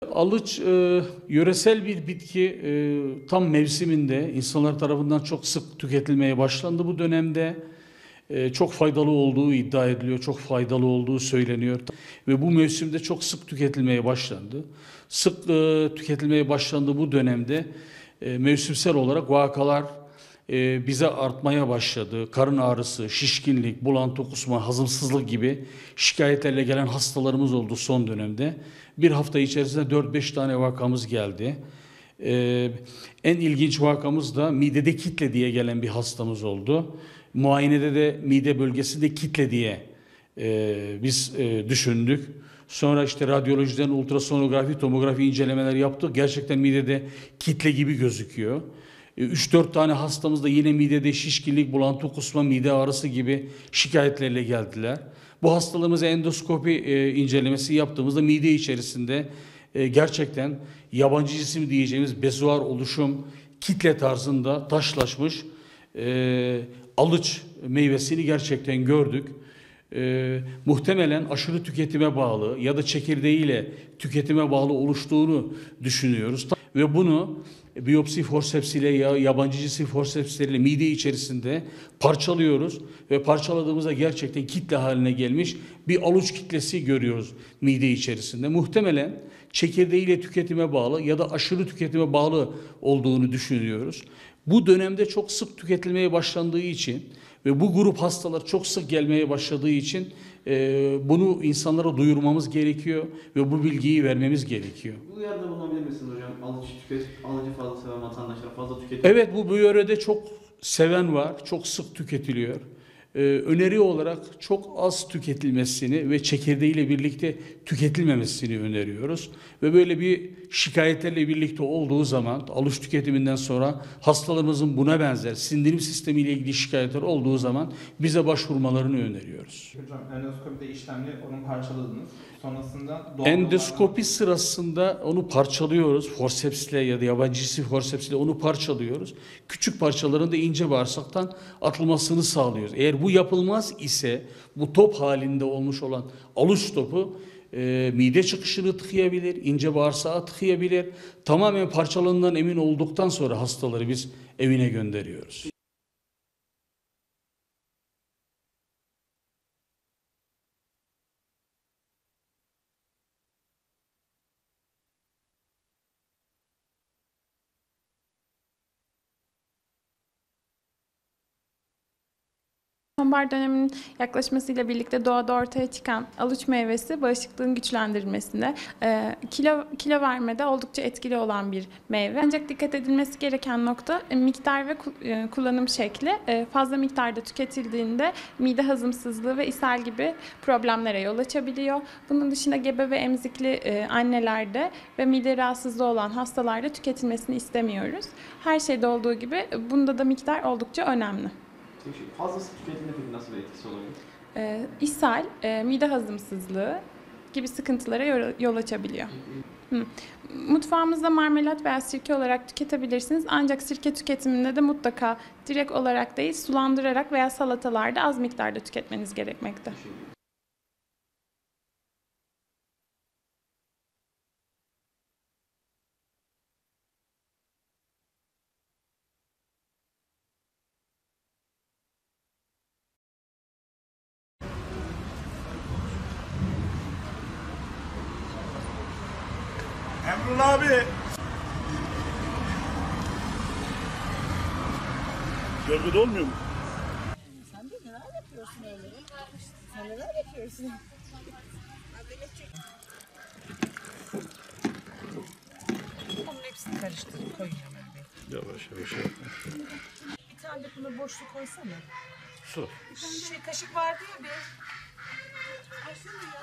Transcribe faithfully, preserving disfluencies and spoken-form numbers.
Alıç e, yöresel bir bitki, e, tam mevsiminde insanlar tarafından çok sık tüketilmeye başlandı bu dönemde. E, çok faydalı olduğu iddia ediliyor, çok faydalı olduğu söyleniyor ve bu mevsimde çok sık tüketilmeye başlandı. Sık e, tüketilmeye başlandığı bu dönemde e, mevsimsel olarak vakalar e, bize artmaya başladı. Karın ağrısı, şişkinlik, bulantı, kusma, hazımsızlık gibi şikayetlerle gelen hastalarımız oldu son dönemde. Bir hafta içerisinde dört beş tane vakamız geldi. Ee, en ilginç vakamız da midede kitle diye gelen bir hastamız oldu. Muayenede de mide bölgesinde kitle diye e, biz e, düşündük. Sonra işte radyolojiden ultrasonografi, tomografi incelemeler yaptık. Gerçekten midede kitle gibi gözüküyor. üç dört tane hastamız da yine midede şişkinlik, bulantı, kusma, mide ağrısı gibi şikayetlerle geldiler. Bu hastalarımıza endoskopi e, incelemesi yaptığımızda mide içerisinde e, gerçekten yabancı cisim diyeceğimiz bezuar oluşum kitle tarzında taşlaşmış e, alıç meyvesini gerçekten gördük. E, muhtemelen aşırı tüketime bağlı ya da çekirdeğiyle tüketime bağlı oluştuğunu düşünüyoruz. Ve bunu biyopsi forsepsiyle ya yabancı cisim forsepsleriyle mide içerisinde parçalıyoruz ve parçaladığımızda gerçekten kitle haline gelmiş bir aluç kitlesi görüyoruz mide içerisinde. Muhtemelen çekirdeğiyle tüketime bağlı ya da aşırı tüketime bağlı olduğunu düşünüyoruz. Bu dönemde çok sık tüketilmeye başlandığı için ve bu grup hastalar çok sık gelmeye başladığı için e, bunu insanlara duyurmamız gerekiyor ve bu bilgiyi vermemiz gerekiyor. Bu uyarıda bulunabilir misiniz hocam? Alıcı, tüket, alıcı fazla seven vatandaşlar fazla tüketiyor. Evet, bu bu yörede çok seven var, çok sık tüketiliyor. Ee, öneri olarak çok az tüketilmesini ve çekirdeğiyle birlikte tüketilmemesini öneriyoruz. Ve böyle bir şikayetlerle birlikte olduğu zaman aluç tüketiminden sonra hastalarımızın buna benzer sindirim sistemiyle ilgili şikayetler olduğu zaman bize başvurmalarını öneriyoruz. Hocam endoskopide işlemli onu parçaladınız. Sonrasında doğal endoskopi sırasında onu parçalıyoruz. Forsepsle ya da yabancı cisim forsepsle onu parçalıyoruz. Küçük parçaların da ince bağırsaktan atılmasını sağlıyoruz. Eğer bu yapılmaz ise bu top halinde olmuş olan aluç topu e, mide çıkışını tıkayabilir, ince bağırsağı tıkayabilir. Tamamen parçalandığından emin olduktan sonra hastaları biz evine gönderiyoruz. Sonbahar döneminin yaklaşmasıyla birlikte doğada ortaya çıkan aluç meyvesi bağışıklığın güçlendirilmesinde, e, kilo kilo vermede oldukça etkili olan bir meyve. Ancak dikkat edilmesi gereken nokta e, miktar ve ku, e, kullanım şekli. E, fazla miktarda tüketildiğinde mide hazımsızlığı ve ishal gibi problemlere yol açabiliyor. Bunun dışında gebe ve emzikli e, annelerde ve mide rahatsızlığı olan hastalarda tüketilmesini istemiyoruz. Her şeyde olduğu gibi bunda da miktar oldukça önemli. Fazlası tüketimde peki nasıl bir etkisi olabilir? E, ishal, e, mide hazımsızlığı gibi sıkıntılara yol, yol açabiliyor. Hı. Mutfağımızda marmelat veya sirke olarak tüketebilirsiniz. Ancak sirke tüketiminde de mutlaka direkt olarak değil, sulandırarak veya salatalarda az miktarda tüketmeniz gerekmekte. Emrullah abi. Gölgede olmuyor mu? Sen de neler yapıyorsun öyle? Sen neler yapıyorsun? Onun hepsini karıştırıp koyacağım abi. Yavaş yavaş yavaş. Bir tane de buna boşluk koysana. Su. Şey kaşık vardı ya bir. Açsana ya.